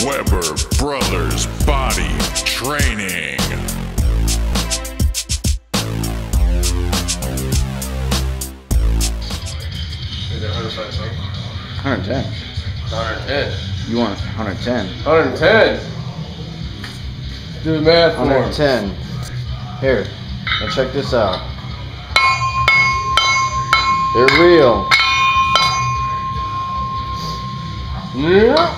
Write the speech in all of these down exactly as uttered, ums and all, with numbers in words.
Weber Brothers Body Training. one hundred ten. one hundred ten. You want one hundred ten? one hundred ten. Do the math for one hundred him. ten. Here, now check this out. They're real. Yeah.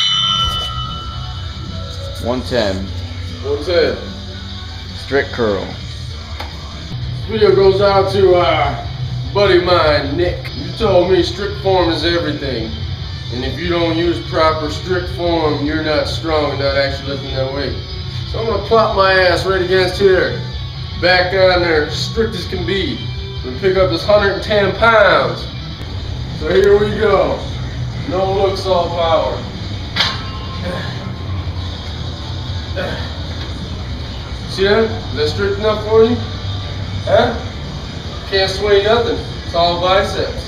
one ten. one ten. Strict curl. This video goes out to uh, buddy of mine, Nick. You told me strict form is everything. And if you don't use proper strict form, you're not strong and not actually lifting that weight. So I'm gonna plop my ass right against here. Back down there, strict as can be. And pick up this one hundred ten pounds. So here we go. No looks, all power. See that? Is that strict enough for you? Huh? Can't sway nothing. It's all biceps.